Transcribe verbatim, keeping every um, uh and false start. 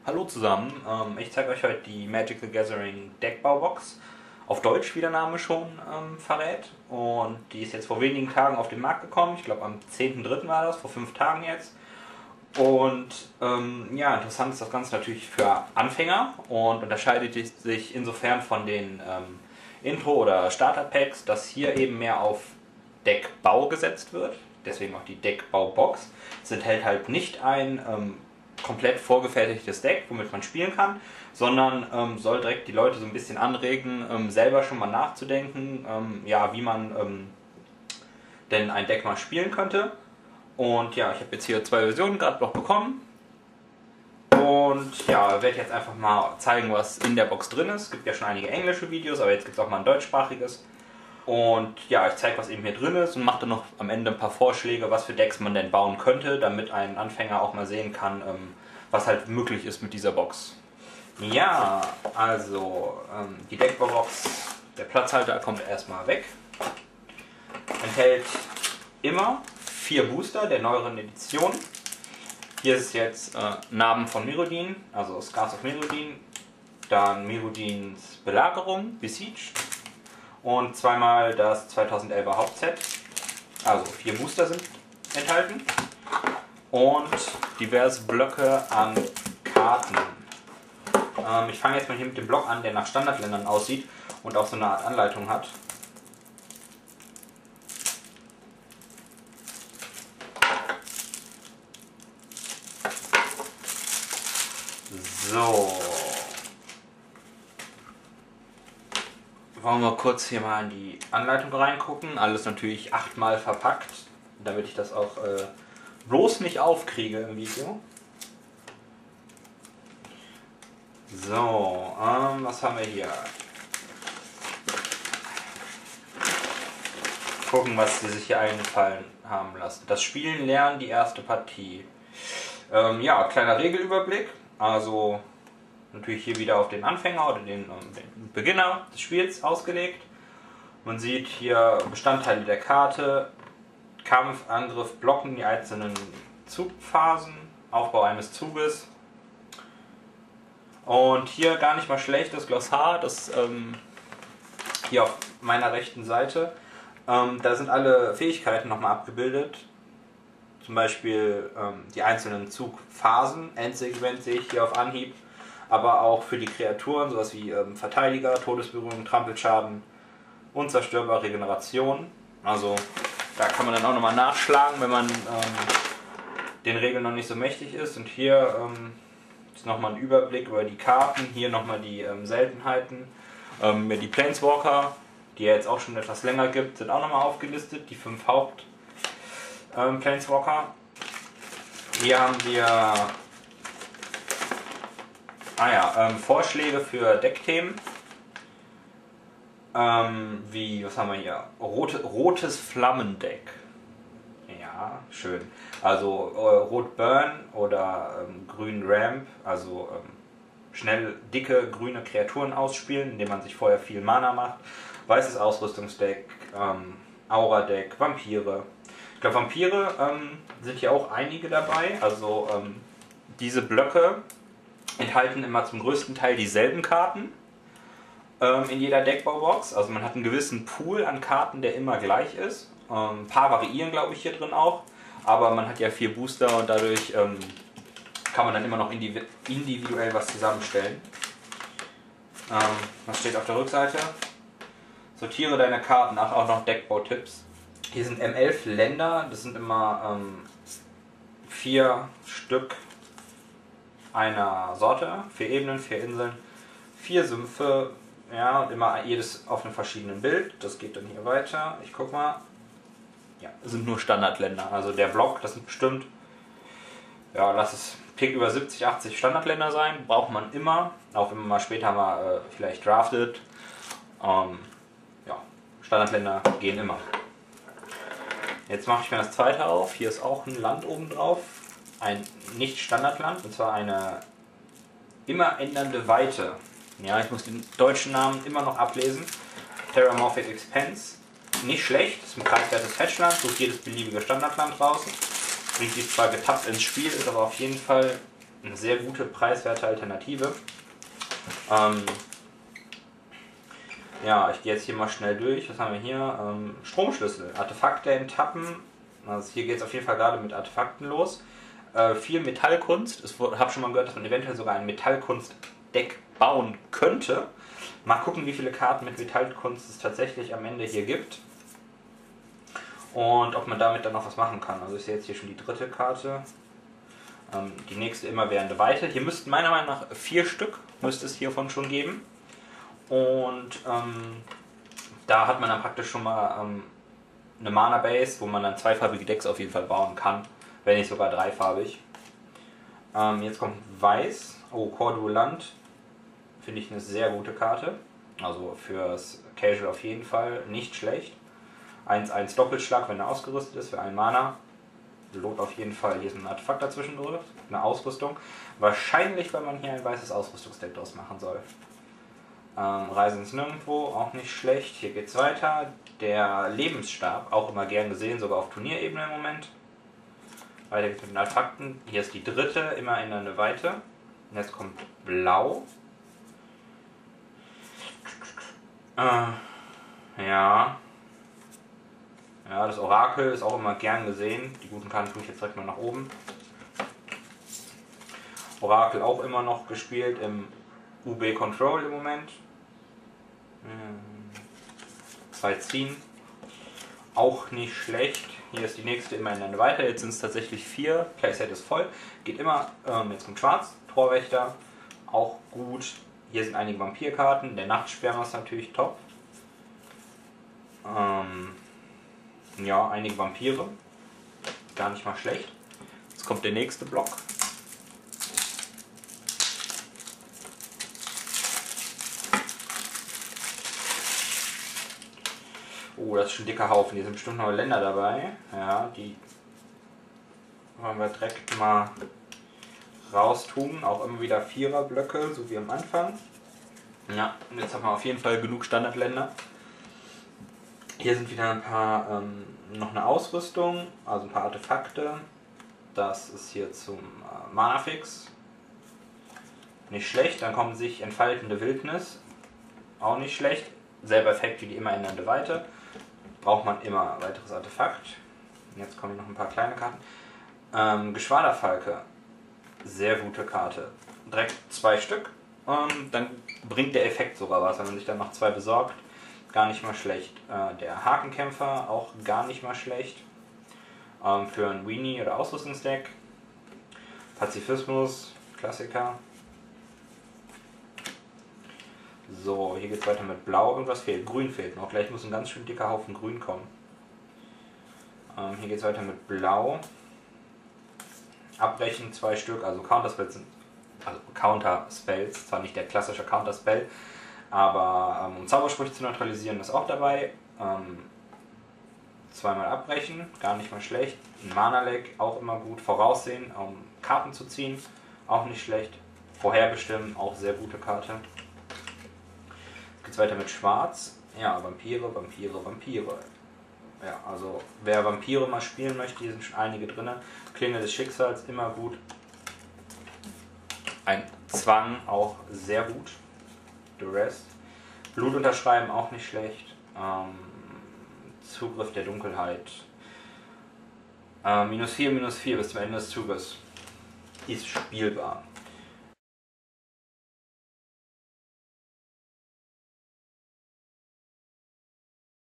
Hallo zusammen, ähm, ich zeige euch heute die Magic the Gathering Deckbaubox, auf Deutsch wie der Name schon ähm, verrät, und die ist jetzt vor wenigen Tagen auf den Markt gekommen, ich glaube am zehnten dritten war das, vor fünf Tagen jetzt. Und ähm, ja, interessant ist das Ganze natürlich für Anfänger und unterscheidet sich insofern von den ähm, Intro- oder Starter-Packs, dass hier eben mehr auf Deckbau gesetzt wird, deswegen auch die Deckbaubox. Es enthält halt nicht ein ähm, komplett vorgefertigtes Deck, womit man spielen kann, sondern ähm, soll direkt die Leute so ein bisschen anregen, ähm, selber schon mal nachzudenken, ähm, ja, wie man ähm, denn ein Deck mal spielen könnte. Und ja, ich habe jetzt hier zwei Versionen gerade noch bekommen. Und ja, werde jetzt einfach mal zeigen, was in der Box drin ist. Es gibt ja schon einige englische Videos, aber jetzt gibt es auch mal ein deutschsprachiges. Und ja, ich zeige, was eben hier drin ist und mache dann noch am Ende ein paar Vorschläge, was für Decks man denn bauen könnte, damit ein Anfänger auch mal sehen kann, was halt möglich ist mit dieser Box. Ja, also die Deckbaubox, der Platzhalter kommt erstmal weg. Enthält immer vier Booster der neueren Edition. Hier ist jetzt äh, Narben von Mirrodin, also Scars of Mirrodin, dann Mirrodins Belagerung, Besiege, und zweimal das zweitausendelfer Hauptset. Also vier Booster sind enthalten und diverse Blöcke an Karten. Ähm, ich fange jetzt mal hier mit dem Block an, der nach Standardländern aussieht und auch so eine Art Anleitung hat. So, wollen wir kurz hier mal in die Anleitung reingucken. Alles natürlich achtmal verpackt, damit ich das auch äh, bloß nicht aufkriege im Video. So, ähm, was haben wir hier? Gucken, was sie sich hier einfallen haben lassen. Das Spielen lernen, die erste Partie. Ähm, ja, kleiner Regelüberblick. Also natürlich hier wieder auf den Anfänger oder den, den Beginner des Spiels ausgelegt. Man sieht hier Bestandteile der Karte, Kampf, Angriff, Blocken, die einzelnen Zugphasen, Aufbau eines Zuges. Und hier gar nicht mal schlecht das Glossar, das ähm, hier auf meiner rechten Seite. Ähm, da sind alle Fähigkeiten nochmal abgebildet. Zum Beispiel ähm, die einzelnen Zugphasen, Endsegment sehe ich hier auf Anhieb, aber auch für die Kreaturen, sowas wie ähm, Verteidiger, Todesberührung, Trampelschaden, unzerstörbar, Regeneration. Also da kann man dann auch nochmal nachschlagen, wenn man ähm, den Regeln noch nicht so mächtig ist. Und hier ähm, ist nochmal ein Überblick über die Karten, hier nochmal die ähm, Seltenheiten. Ähm, die Planeswalker, die ja jetzt auch schon etwas länger gibt, sind auch nochmal aufgelistet, die fünf Haupt Ähm, Planeswalker. Hier haben wir ah ja, ähm, Vorschläge für Deckthemen. Ähm, wie, was haben wir hier? Rote, rotes Flammendeck. Ja, schön. Also äh, Rot Burn oder ähm, Grün Ramp, also ähm, schnell dicke grüne Kreaturen ausspielen, indem man sich vorher viel Mana macht. Weißes Ausrüstungsdeck, ähm, Aura-Deck, Vampire. Ich glaube, Vampire ähm, sind hier auch einige dabei. Also ähm, diese Blöcke enthalten immer zum größten Teil dieselben Karten ähm, in jeder Deckbaubox. Also man hat einen gewissen Pool an Karten, der immer gleich ist. Ähm, ein paar variieren, glaube ich, hier drin auch. Aber man hat ja vier Booster und dadurch ähm, kann man dann immer noch individuell was zusammenstellen. Ähm, was steht auf der Rückseite? Sortiere deine Karten, ach, auch noch Deckbautipps. Hier sind M elf Länder, das sind immer ähm, vier Stück einer Sorte, vier Ebenen, vier Inseln, vier Sümpfe, ja, und immer jedes auf einem verschiedenen Bild. Das geht dann hier weiter. Ich guck mal. Ja, das sind nur Standardländer. Also der Block, das sind bestimmt, ja, lass es Pick über siebzig, achtzig Standardländer sein. Braucht man immer, auch wenn man mal später mal äh, vielleicht draftet. Ähm, ja, Standardländer gehen immer. Jetzt mache ich mir das zweite auf. Hier ist auch ein Land oben drauf. Ein Nicht-Standardland, und zwar eine immer ändernde Weite. Ja, ich muss den deutschen Namen immer noch ablesen. Terramorphic Expanse. Nicht schlecht, ist ein preiswertes Fetchland, sucht jedes beliebige Standardland raus. Bringt dies zwar getappt ins Spiel, ist aber auf jeden Fall eine sehr gute preiswerte Alternative. Ähm, ja, ich gehe jetzt hier mal schnell durch. Was haben wir hier? Ähm, Stromschlüssel, Artefakte enttappen. Also hier geht es auf jeden Fall gerade mit Artefakten los. Äh, viel Metallkunst. Ich habe schon mal gehört, dass man eventuell sogar ein Metallkunst-Deck bauen könnte. Mal gucken, wie viele Karten mit Metallkunst es tatsächlich am Ende hier gibt. Und ob man damit dann noch was machen kann. Also ich sehe jetzt hier schon die dritte Karte. Ähm, die nächste immerwährende Weite. Hier müssten meiner Meinung nach vier Stück, müsste es hiervon schon geben. Und ähm, da hat man dann praktisch schon mal ähm, eine Mana Base, wo man dann zweifarbige Decks auf jeden Fall bauen kann. Wenn nicht sogar dreifarbig. Ähm, jetzt kommt Weiß. Oh, Corduland. Finde ich eine sehr gute Karte. Also fürs Casual auf jeden Fall nicht schlecht. eins eins Doppelschlag, wenn er ausgerüstet ist für einen Mana. Lohnt auf jeden Fall. Hier ist ein Artefakt dazwischen drin. Eine Ausrüstung. Wahrscheinlich, weil man hier ein weißes Ausrüstungsdeck draus machen soll. Ähm, Reisen ins Nirgendwo, auch nicht schlecht. Hier geht's weiter. Der Lebensstab, auch immer gern gesehen, sogar auf Turnierebene im Moment. Weiter geht's mit den Artefakten. Hier ist die dritte, immer in eine Weite. Und jetzt kommt Blau. Äh, ja. Ja, das Orakel ist auch immer gern gesehen. Die guten Karten tue ich jetzt direkt mal nach oben. Orakel auch immer noch gespielt im U B Control im Moment. Zwei ziehen. Auch nicht schlecht. Hier ist die nächste immer in eine weiter. Jetzt sind es tatsächlich vier. Playset ist voll. Geht immer. Ähm, jetzt kommt Schwarz. Torwächter. Auch gut. Hier sind einige Vampirkarten. Der Nachtsperrer ist natürlich top. Ähm, ja, einige Vampire. Gar nicht mal schlecht. Jetzt kommt der nächste Block. Oh, das ist schon ein dicker Haufen. Hier sind bestimmt neue Länder dabei. Ja, die wollen wir direkt mal raustun. Auch immer wieder Viererblöcke, so wie am Anfang. Ja, und jetzt haben wir auf jeden Fall genug Standardländer. Hier sind wieder ein paar, ähm, noch eine Ausrüstung, also ein paar Artefakte. Das ist hier zum äh, Mana-Fix. Nicht schlecht. Dann kommt sich entfaltende Wildnis. Auch nicht schlecht. Selber Effekt wie die immer ändernde Weite. Braucht man immer ein weiteres Artefakt. Jetzt kommen noch ein paar kleine Karten. Ähm, Geschwaderfalke. Sehr gute Karte. Direkt zwei Stück. Und dann bringt der Effekt sogar was, wenn man sich dann noch zwei besorgt. Gar nicht mal schlecht. Äh, der Hakenkämpfer auch gar nicht mal schlecht. Ähm, für ein Weenie oder Ausrüstungsdeck. Pazifismus, Klassiker. So, hier geht es weiter mit Blau. Irgendwas fehlt. Grün fehlt noch. Gleich muss ein ganz schön dicker Haufen Grün kommen. Ähm, hier geht es weiter mit Blau. Abbrechen zwei Stück, also Counterspells sind. Also Counterspells, zwar nicht der klassische Counterspell, aber ähm, um Zaubersprüche zu neutralisieren ist auch dabei. Ähm, zweimal abbrechen, gar nicht mal schlecht. Ein Mana-Leck, auch immer gut. Voraussehen, um Karten zu ziehen, auch nicht schlecht. Vorherbestimmen, auch sehr gute Karte. Geht's weiter mit Schwarz. Ja, Vampire, Vampire, Vampire. Ja, also wer Vampire mal spielen möchte, hier sind schon einige drin. Klinge des Schicksals, immer gut. Ein Zwang, auch sehr gut. The Rest. Blut unterschreiben, auch nicht schlecht. Ähm, Zugriff der Dunkelheit. Äh, minus vier, minus vier bis zum Ende des Zuges. Ist spielbar.